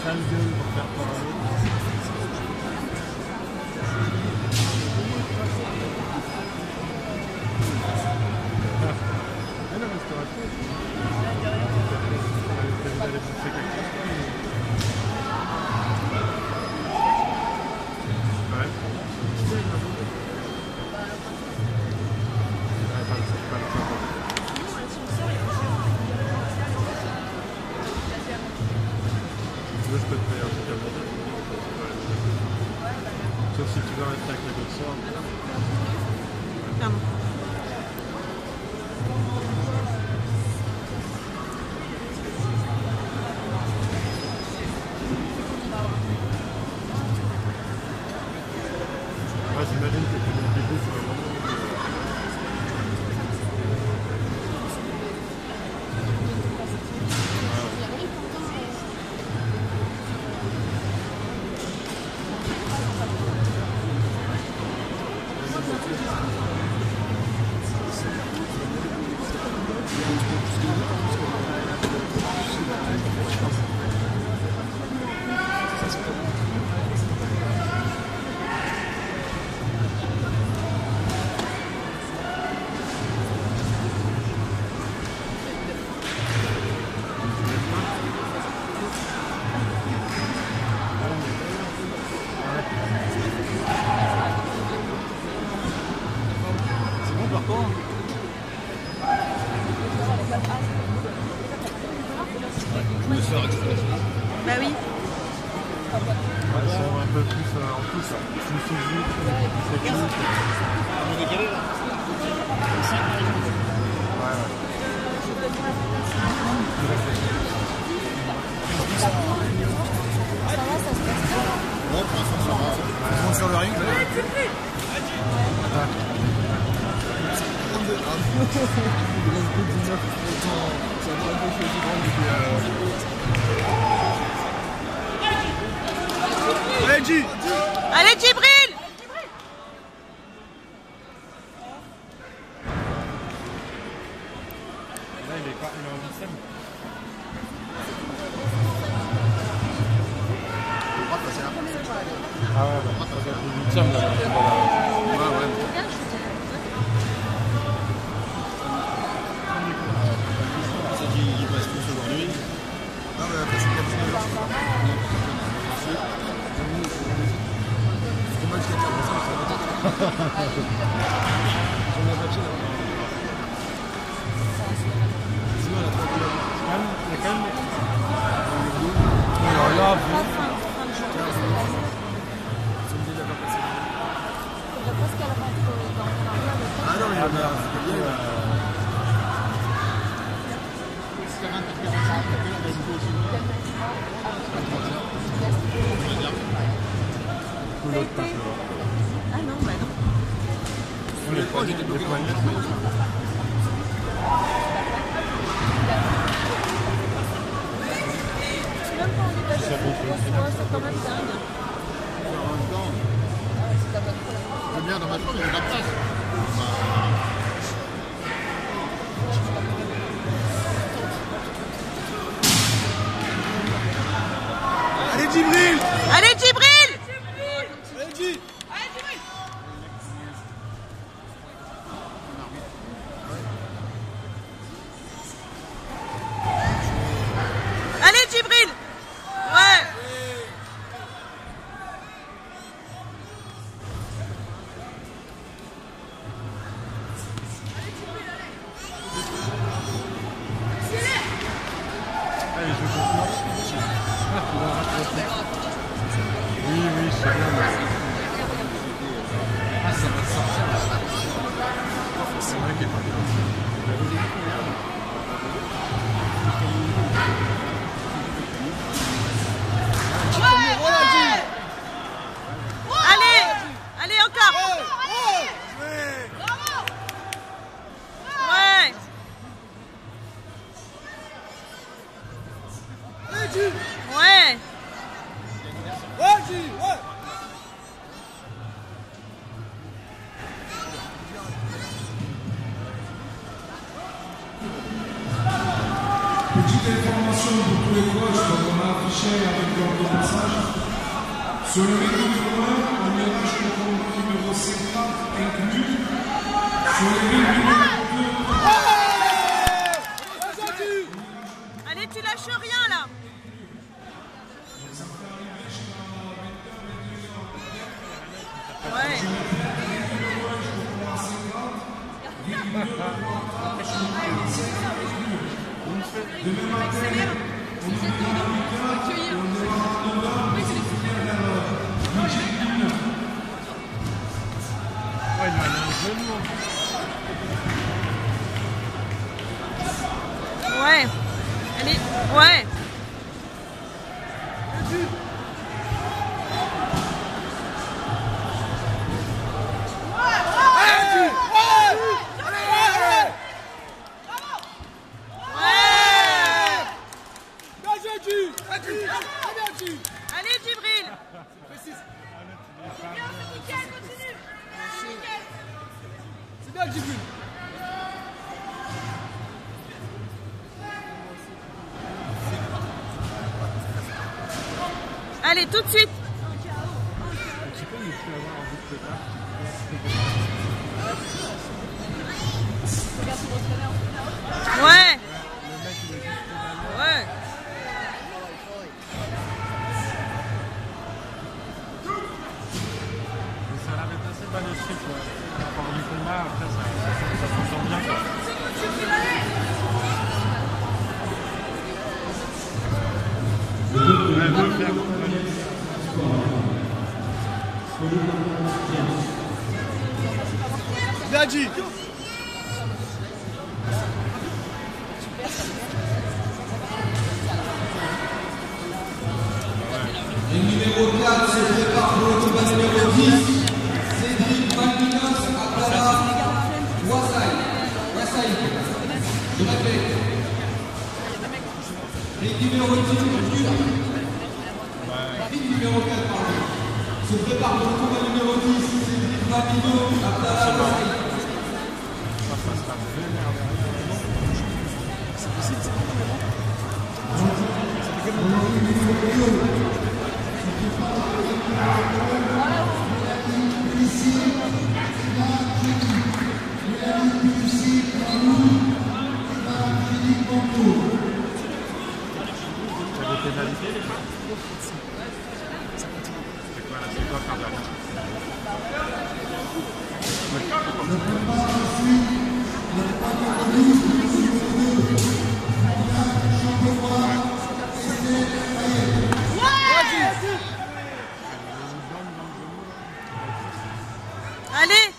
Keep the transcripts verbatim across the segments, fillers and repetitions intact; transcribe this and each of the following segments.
sale gueule pour faire peur à l'autre. Ah non, restauration. Elle allait bouffer quelque chose. Ouais. Je peux te payer un truc à manger. Sauf si tu veux rester avec la d'autres soirs. Pardon. Ouais, j'imagine que tu montes les bouts sur le moment. Bah oui. Elles sont un peu plus euh, en plus, plus physiques, plus techniques. On est décalé là. Ouais, ouais. Ouais, pour l'instant ça va. Ils vont sur le ring. Allez, G! Allez, Djibril! Là, il est pas, il est en huitième. Ah ouais, bah, ça doit être le huitième là. Ouais, ouais. C'est qui il passe plus aujourd'hui. Ah ouais, après c'est quatrième heure. C'est dommage qu'il y ait comme ça, ça va être. J'en ai battu là. Sinon, elle a trop de Il y a quand même. Alors là, ah non, mais il y a bien. Ou l'autre pas. Ah non, bah non. Les points de Même quand on est passé sur trois, c'est quand même dingue. C'est bien dans ma chambre, il y a de la place. Allez, Djibril! Allez, Djibril! Allez, Dji! Allez, Djibril! Ouais! Allez, je vais continuer. Ah, tu vas rattraper. Oui, oui, c'est bien. Mais... Ah, ça va sortir. C'est vrai qu'il est pas bien. Allez! Allez, encore! Ouais! Ouais! Petite information pour tous les coachs, comme on a affiché chaîne avec l'ordre de passage. Sur le rythme numéro un, on ira jusqu'au combat numéro cinquante inclus. Sur le rythme numéro deux. Allez, tu lâches rien là. Ouais. Demain matin, on Ouais. Allez, ouais. Allez, Djibril. C'est bien, Djibril. Allez, tout de suite. Ouais. Ouais. Ça l'arrête assez bas le truc, quoi. Par rapport du combat, après ça, ça, ça s'entend bien, quoi. On a deux faire. Bien dit. Le numéro quatre se prépare pour le combat numéro dix. Cédric Malminos Abdallah Ouassaï. Ouassaï. Je répète. Les numéro dix, le numéro quatre, pardon. Se prépare pour le combat numéro dix. Cédric Malminos Abdallah Ouassaï. Ça sera vénère derrière. C'est possible, c'est pas vraiment. T'as des pénalités, les fois? C'est quoi là? C'est quoi faire derrière? Allez.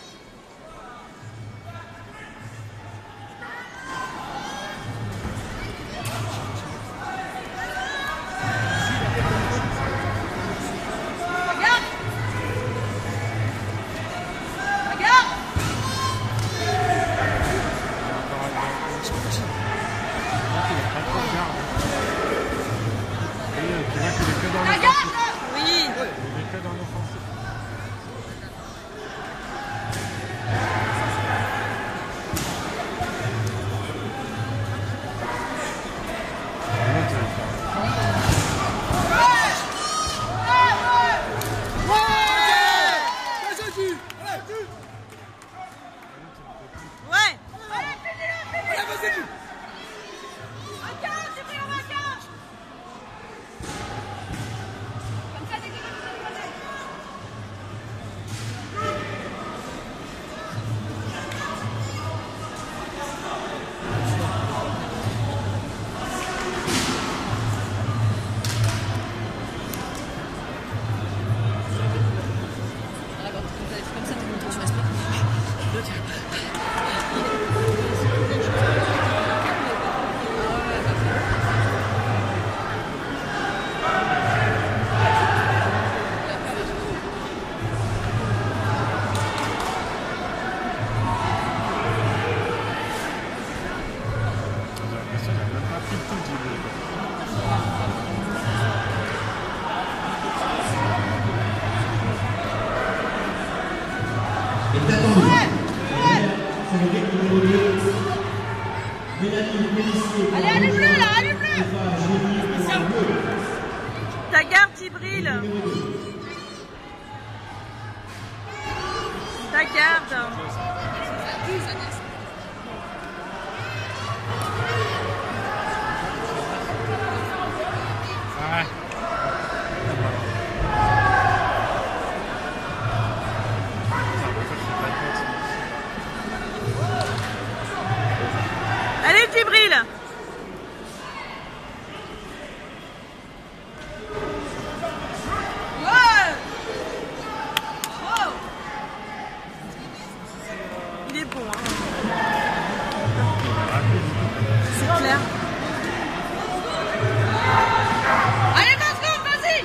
Regarde. Regarde. Tu vois qu'il est que dans l'offensive. Oui. Il est que dans l'offensive. Ouais. Allez, vas-y. Allez, allez bleu là, allez bleu. Djibril. Ta garde. Ouais. Allez Djibril. Il est bon, hein. C'est clair. Allez, vas-y, vas-y.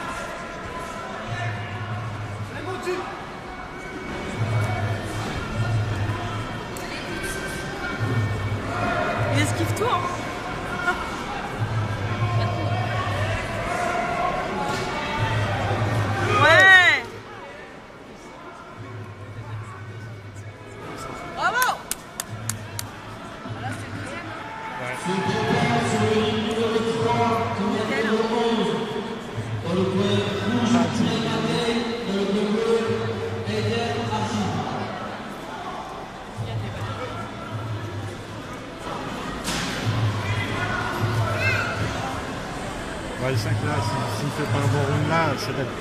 Il esquive tout, hein. Ouais. Bravo. Ouais, le cinq là, s'il ne fait pas un bon round là, c'est bête.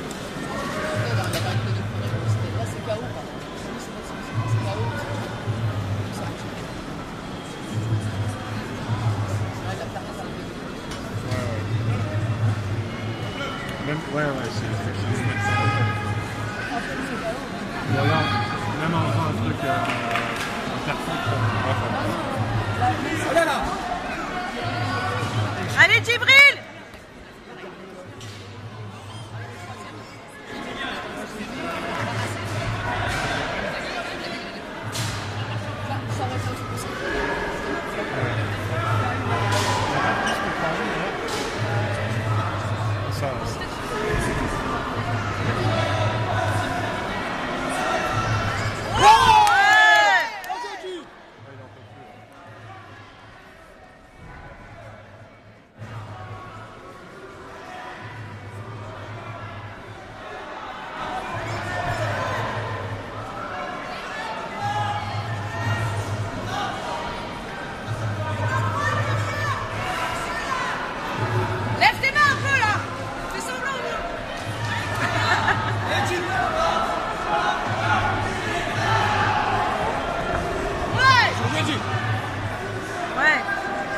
Même, ouais, ouais, c'est effectivement mettre ça. Ou alors, même en faisant un truc euh, interfond. Allez là. Allez Djibril. Ça, c'est... Lève tes mains un peu là. Fais semblant. Ouais. Ouais.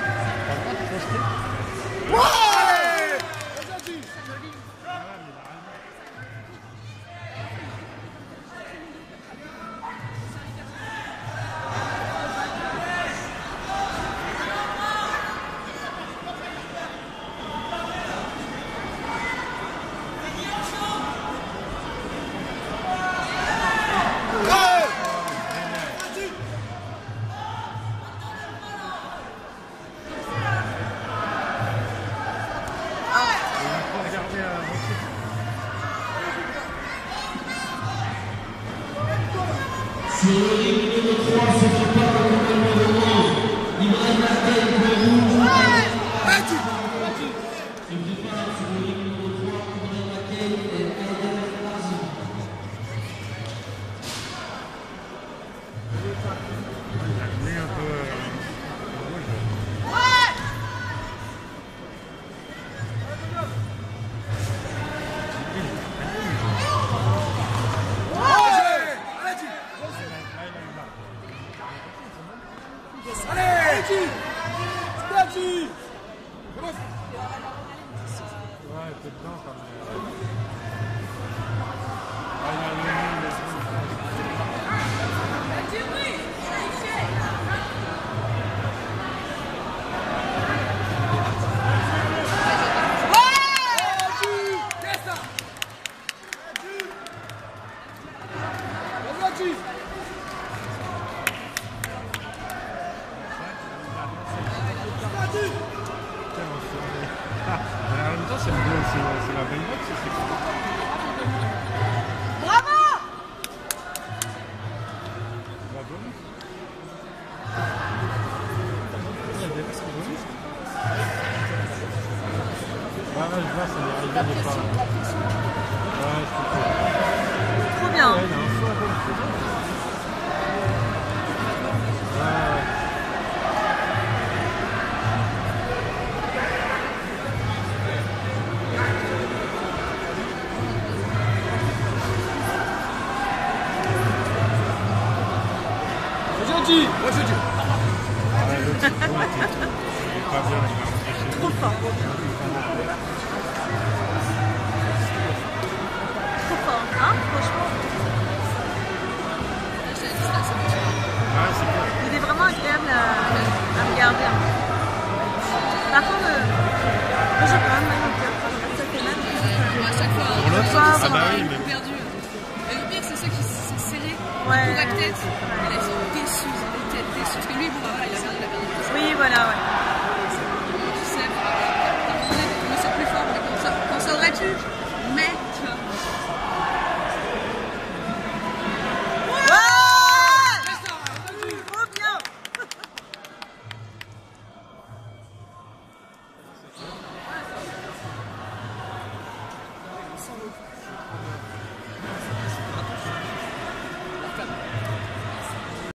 Sur le ring numéro trois, se prépare le combat numéro onze. Ibrahim Martel, le rouge. Se prépare sur le ring numéro trois, Ibrahim Martel et Aider Larzi. un peu... Allez, Dji. C'est bien, Dji. Ouais, t'es dedans quand même. Ah, il a le nom, il en même temps, c'est la belle boxe, c'est quoi? Bravo. La bonne. Il y a des bonus. Ouais, ouais, je vois, ça m'est arrivé des fois. Ouais, je comprends. Trop bien. Ouais, il a un feu un peu de feu. Ouais, ouais. Aujourd'hui, aujourd'hui. Ouais, l'autre, c'est bon, il était- il est pas bien, il va rentrer chez lui. Trop fort. Trop fort. Hein, franchement. Ouais, c'est bien. Il est vraiment agréable à, à regarder. Par contre, euh, moi j'ai quand même mal au cœur. Ça fait mal. À chaque fois, Pour l'autre, Ah, ah bah ouais. oui, mais perdu. Et le pire, c'est ceux qui sont serrés Ouais. pour la tête. Et là, ils sont déçus, ils ont des têtes déçues. Parce que lui, bon, bah, voilà, il a perdu, il a perdu. Oui, voilà, ouais. Tu sais, bah, t'as envie de tomber sur plus fort, mais quand ça, quand ça aurait pu,